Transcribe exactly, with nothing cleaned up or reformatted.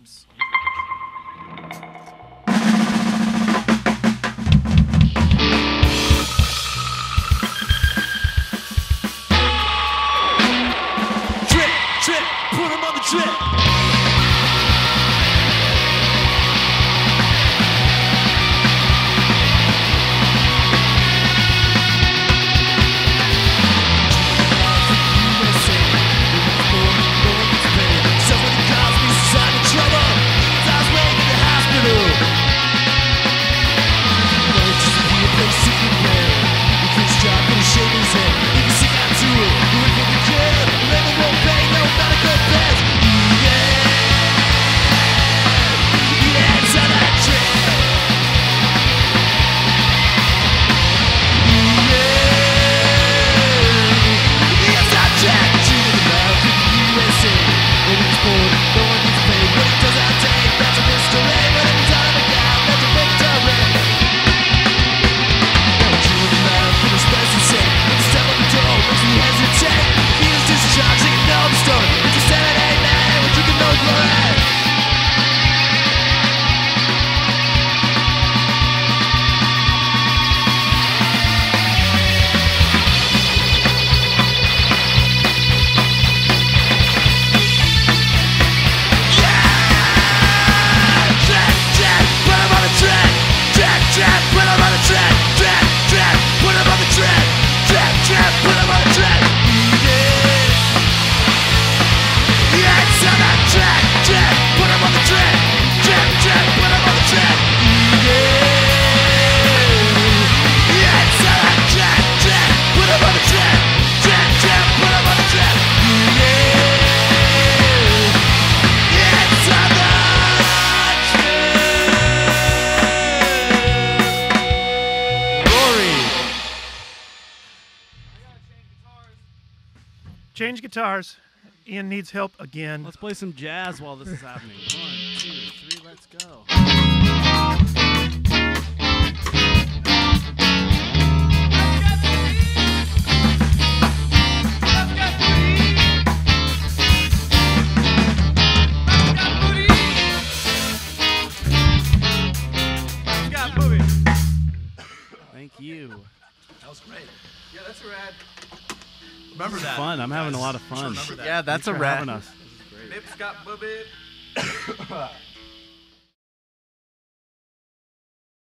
vibes. Trip, trip, put him on the trip. Change guitars. Ian needs help again. Let's play some jazz while this is happening. One, two, three, let's go. Thank you. That was great. Yeah, that's a rad. Remember that. Fun. I'm having a lot of fun. That. Yeah, that's Thanks a for rad. having us. Nips got boobied.